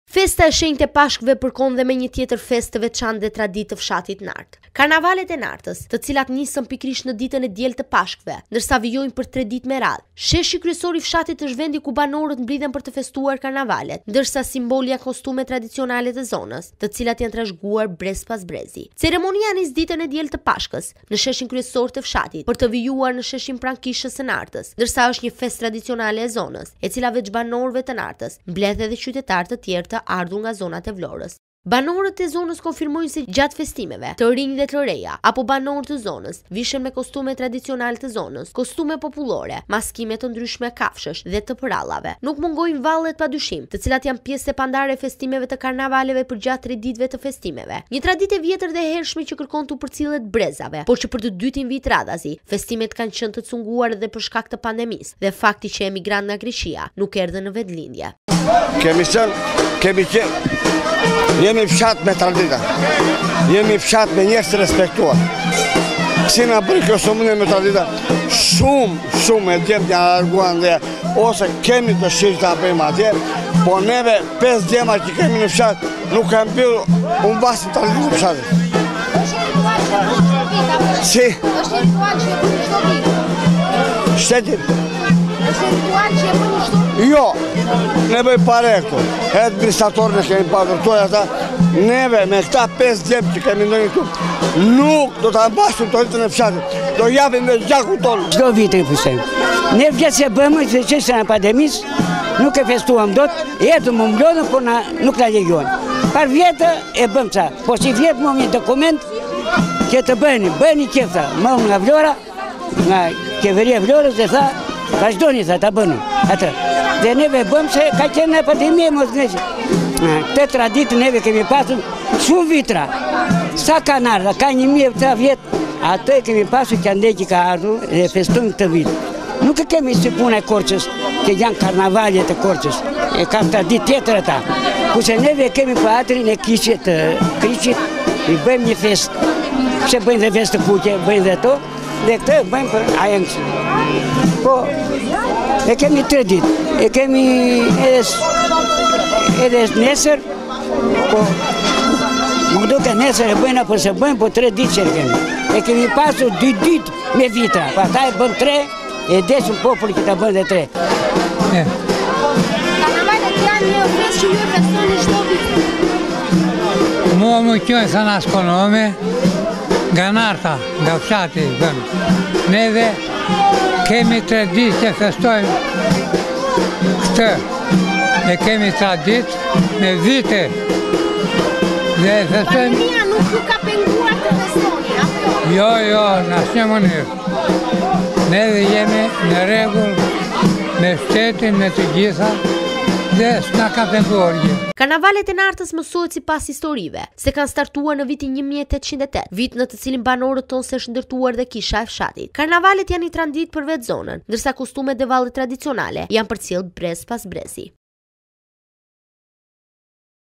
Festa e shenjtë e Pashkëve përkon dhe me një tjetër festë të veçantë dhe traditë të fshatit Narte. Karnavalet e Nartës, të cilat nisën pikërisht në ditën e diel të Pashkëve, ndërsa vijojnë për 3 ditë me radhë. Sheshi kryesor i fshatit është vendi ku banorët mblidhen për të festuar karnavalet, ndërsa simbolja kostume tradicionale të zonës, të cilat janë trashëguar brez pas brezi. Ceremonia nis ditën e diel të Pashkës në sheshin kryesor të fshatit për të vijuar në sheshin pranë kishës së Nartës, ndërsa është një festë tradicionale e zonës, e cila veç banorëve të Nartës mbledh edhe qytetarë të tjerë të ardhur nga zonat e Vlorës. Banorët e zonës konfirmojnë se gjatë festimeve, të rinj dhe të reja, apo banorët të zonës, vishen me kostume tradicionale të zonës, kostume popullore, maskime të ndryshme kafshësh dhe të përallave. Nuk mungojnë vallet padyshim, të cilat janë pjesë e pandare e festimeve të karnavaleve për gjatë 3 ditëve të festimeve. Një traditë e vjetër dhe e hershme që kërkon të përcillet brezave, por që për të dytin vit radhazi, festimet kanë qenë të cunguar edhe për shkak të pandemisë dhe fakti që emigrant nga Greqia nuk erdhën në vendlindje. Jemi fshat me tradita, jemi fshat me njerëz të respektuar. Si na bëri kjo Ceremonia me tradita, shumë e djemt janë larguar dhe ose kemi të shirë të apëjmë atje, po neve 5 djema që kemi në fshat nuk kanë bërë unë basë në tradita të fshatit. Si? është ritual që e për çdo vit? Shtetin? është ritual që e për një çdo vit? Jo, ne bëj pare këtu, administratorën e kemi pagërtuar ata, neve me këta 5 djemë që kemi ndonjë këtu, nuk do të ambasim të rritën e fshatit, do japim me gjaku tonë. Çdo vit e festojmë. Ne vjetë që bëmë, që çështja e pandemisë, nuk e festuam dot, jetëm më mblodhën, por nuk na lejuan. Par vjetë e bëmë ça, po si vjetë më një dokument që të bëni qefta, më nga Vlora, nga qeveria Vlorës dhe tha, vazhdoni tha ta bëni atë. Dhe neve bëmë se ka qenë në pandemie mos gneqë. Këtë traditë neve kemi pasur shumë vitra. Sa kanë ardhur, ka 1000 vjetë, atë e kemi pasur që andej që ka ardhur dhe festojmë këtë vit. Nuk e kemi si puna e Korçës, që janë karnavalet e Korçës, e ka traditë tjetër ata. Kurse neve kemi për atrin e kishit të Krishtit, i bëjmë një festë. Pse bëjmë dhe festë të kuqe, bëjmë dhe to, dhe këtë bëjmë për ajëngës. Po, e kemi 3 ditë, e kemi edhe nesër, po, nuk do të nesër e bëjmë, por se bëjmë po 3 ditë që e kemi. E kemi pasur 2 ditë me vitra, pa ta e bëm 3, e desim populli që ta bën dhe 3. Karnavalet janë një festë që ju e festoni çdo vit? Mua më qënë sa na shkonome, nga Narta, nga fshati, neve kemi 3 ditë që festojmë këtë, e kemi traditë me vite, dhe festojmë... Pandemia nuk ju ka penguar të festoni, apo? Jo, në asnjë mënyrë. Neve jemi në rregull me shtetin, me të gjitha, dhe s'na ka penguar gjë. Karnavalet e Nartës mësohet sipas historive, se kanë startuar në vitin 1808, vit në të cilin banorët tonë se është ndërtuar dhe kisha e fshatit. Karnavalet janë një traditë për vetë zonën, ndërsa kostumet dhe vallet tradicionale janë përcjell brez pas brezi.